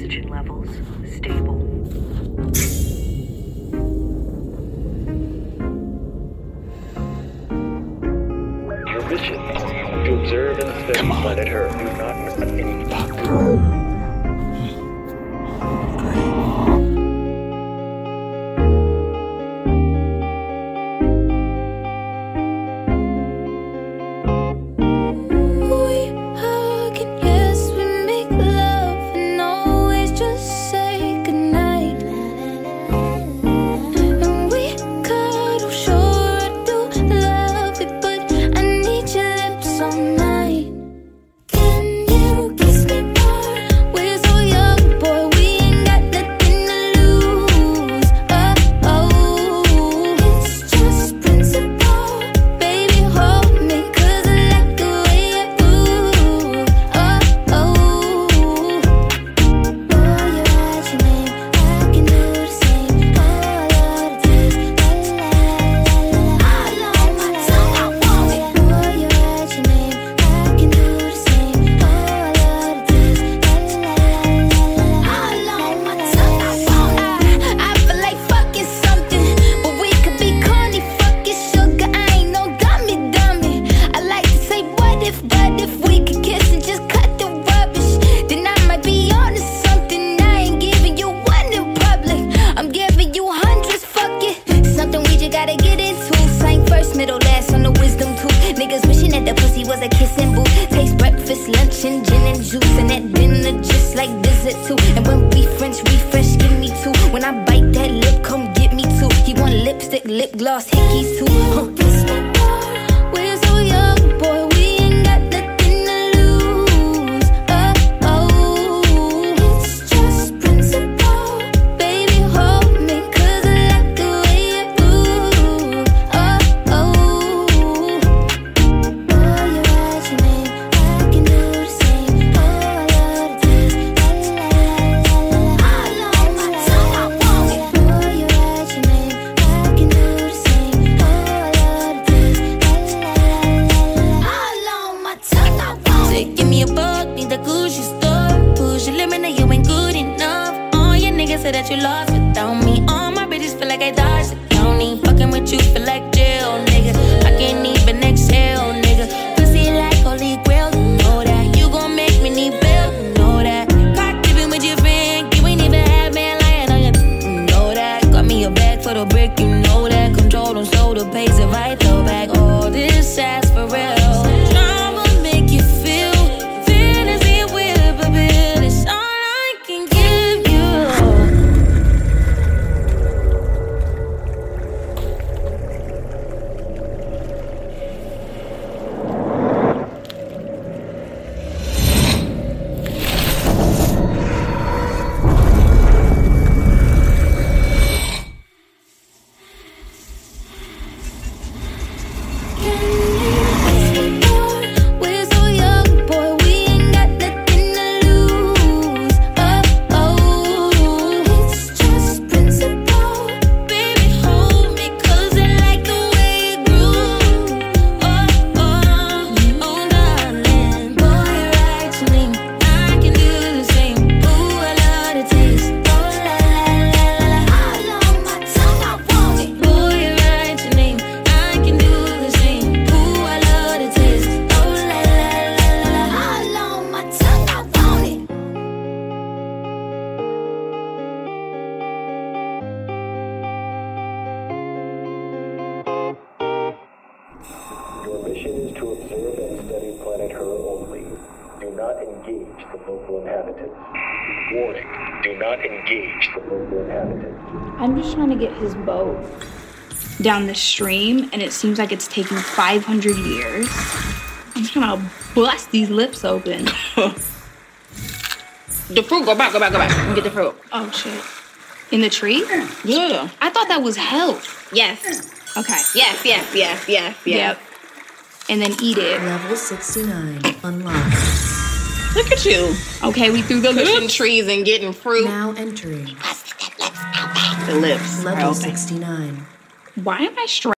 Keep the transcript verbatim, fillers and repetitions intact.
oxygen levels stable. Your mission to observe and study planet Earth. Do not miss any fuck. I'm just trying to get his boat down the stream, and it seems like it's taking five hundred years. I'm just gonna bust these lips open. The fruit, go back, go back, go back. Let me get the fruit. Oh, shit. In the tree? Yeah. I thought that was health. Yes. Okay. Yes, yes, yes, yes, yes. Yep. And then eat it. Level sixty-nine unlocked. Look at you. Okay, we threw the Pushing lips. trees and getting fruit. Now entering. The lips. Level sixty-nine. Why am I stressed?